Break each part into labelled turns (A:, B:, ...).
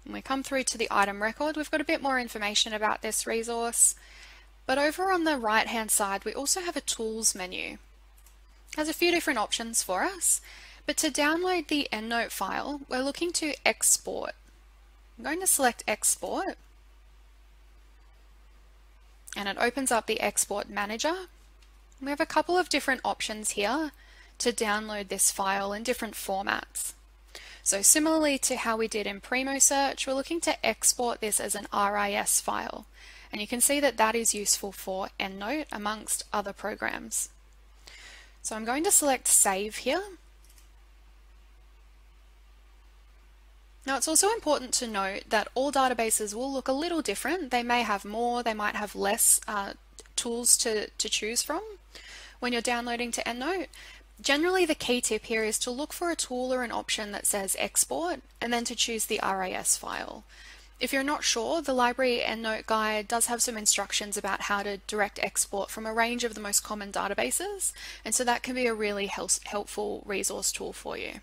A: and we come through to the item record, we've got a bit more information about this resource. But over on the right hand side, we also have a tools menu. It has a few different options for us, but to download the EndNote file, we're looking to export. I'm going to select export, and it opens up the export manager. We have a couple of different options here to download this file in different formats. So similarly to how we did in Primo Search, we're looking to export this as an RIS file. And you can see that that is useful for EndNote amongst other programs. So I'm going to select Save here. Now it's also important to note that all databases will look a little different. They may have more, they might have less tools to choose from when you're downloading to EndNote. Generally, the key tip here is to look for a tool or an option that says export and then to choose the RIS file. If you're not sure, the library EndNote guide does have some instructions about how to direct export from a range of the most common databases, and so that can be a really helpful resource tool for you.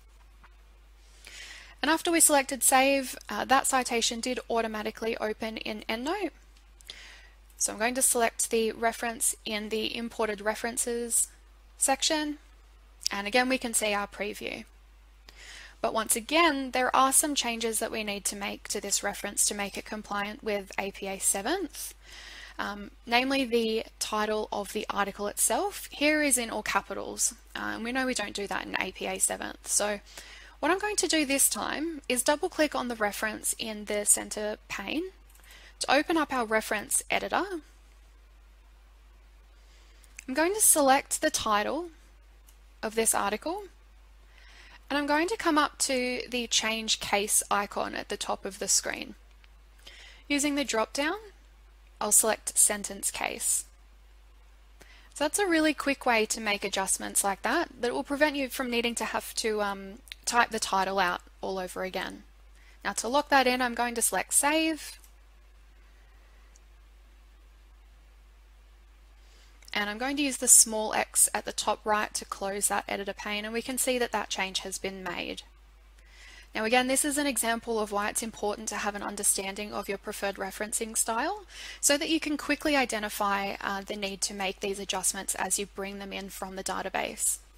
A: And after we selected Save, that citation did automatically open in EndNote. So I'm going to select the reference in the Imported References section, and again we can see our preview. But once again, there are some changes that we need to make to this reference to make it compliant with APA 7th, namely the title of the article itself. Here is in all capitals, and we know we don't do that in APA 7th. So what I'm going to do this time is double click on the reference in the center pane to open up our reference editor. I'm going to select the title of this article, and I'm going to come up to the Change Case icon at the top of the screen. Using the drop-down, I'll select Sentence Case. So that's a really quick way to make adjustments like that will prevent you from needing to have to type the title out all over again. Now to lock that in, I'm going to select Save. And I'm going to use the small X at the top right to close that editor pane, and we can see that that change has been made. Now again, this is an example of why it's important to have an understanding of your preferred referencing style so that you can quickly identify the need to make these adjustments as you bring them in from the database.